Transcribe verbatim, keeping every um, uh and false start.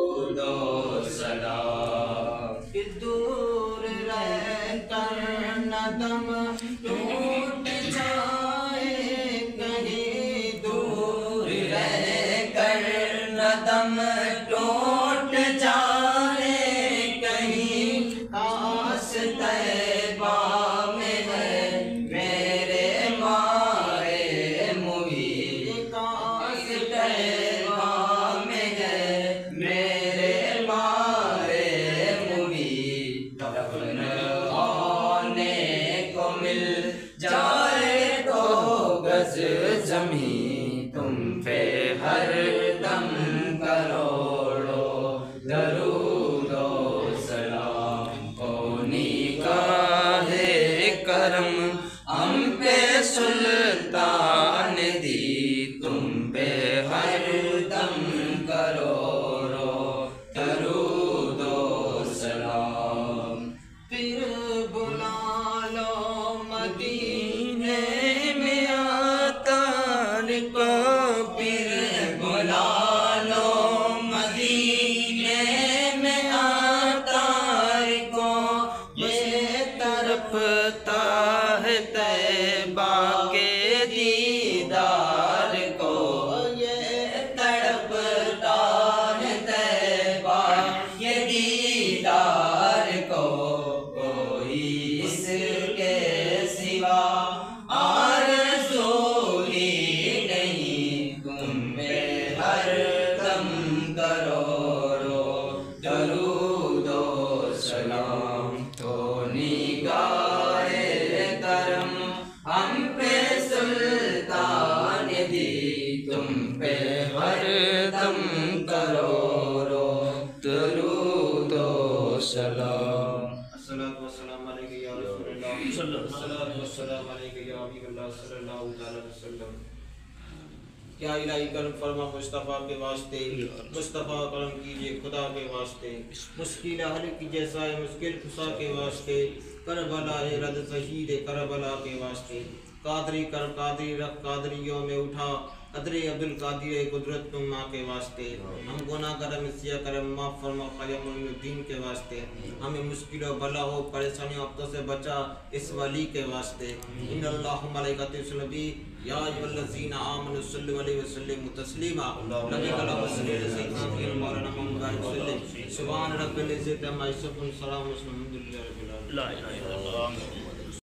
دو سلام کہ دور رہ کر نہ دم ٹوٹ جائے کہیں، دور رہ کر نہ دم ٹوٹ جائے کہیں، کاش طیبہ میں ہے میرے مائے محیط، کاش طیبہ میں ہے میرے مائے محیط، دفن ہونے کو مل جائے تو گز زمین، تم پہ ہر دم کروڑوں درود و سلام، کونی کا ہے کرم ہم پہ سلطان دی، تم پہ ہر دم کروڑوں درود و سلام، پھر بلا لو مدینے میں آتار کو، پھر بلا لو مدینے میں آتار کو، یہ تڑپتا ہے طیبہ کے دیدار کو، یہ تڑپتا ہے طیبہ کے دیدار کو، کوئی اس کے سوا آرزو ہی نہیں، تم پہ ہر دم کروڑوں درود و سلام، تو نگاہ کرم ہم پہ سلطان دی، تم پہ ہر دم کروڑوں درود و سلام۔ الصلاۃ والسلام علیک یا رسول اللہ، الصلاۃ والسلام علیک یا حبیب اللہ صلی اللہ تعالی علیہ وسلم۔ کیا الہی کرم فرما مصطفیٰ کے واسطے، مصطفیٰ کرم کیجئے خدا کے واسطے، مشکل حل کیجئے سائے مشکل خسا کے واسطے، کربلا رد شہید کربلا کے واسطے، قادری کر قادری رکھ قادریوں میں اٹھا، قدر عبد القادر قدرت تم ماں کے واسطے، ہم گناہ کرم سیا کرم معاف فرما خواجہ معین الدین کے واسطے، ہمیں مشکل و بلا ہو پریشانی وقتوں سے بچا اس ولی کے واسطے، ان اللہ ملائکۃ یصلون یا ایھا الذین آمنوا صلوا علیہ وسلم تسلیما، نبی کلام صلی اللہ علیہ وسلم مولانا محمد وسلم، سبحان رب العزت عما یصفون، سلام الحمد للہ رب العالمین۔